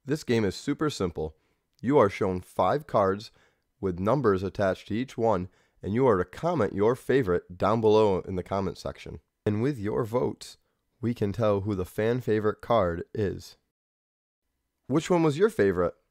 This game is super simple. You are shown 5 cards with numbers attached to each one, and you are to comment your favorite down below in the comment section. And with your votes, we can tell who the fan favorite card is. Which one was your favorite?